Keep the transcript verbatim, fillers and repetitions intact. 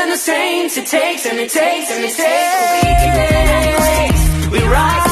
and the saints. It takes and it takes and it takes. We rise.